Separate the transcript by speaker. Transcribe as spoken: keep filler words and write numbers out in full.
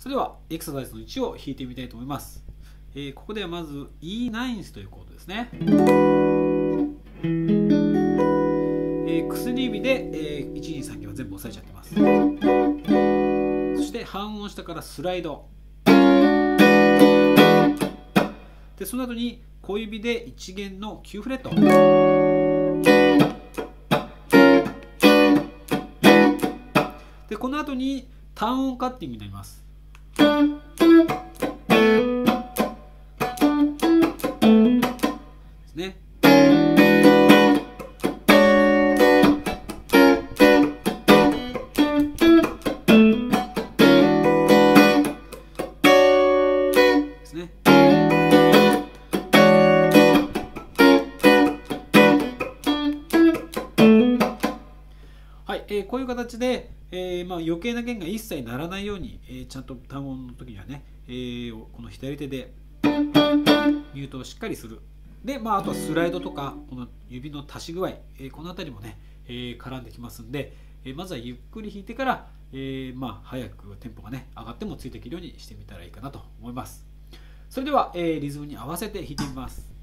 Speaker 1: それではエクササイズのいちを弾いてみたいと思います。えー、ここではまず イーナイン というコードですね。えー、薬指で、えー、いちにさんけは全部押さえちゃってます。そして半音下からスライドで、その後に小指でいち弦のきゅうフレットで、この後に単音カッティングになります。ですね。ですね。はい、えー、こういう形で、えーまあ、余計な弦が一切鳴らないように、えー、ちゃんと単音の時にはね、えー、この左手でミュートをしっかりする。で、まあ、あとはスライドとかこの指の足し具合、えー、この辺りもね、えー、絡んできますんで、えー、まずはゆっくり弾いてから、えーまあ、早くテンポがね上がってもついていけるようにしてみたらいいかなと思います。それでは、えー、リズムに合わせて弾いてみます。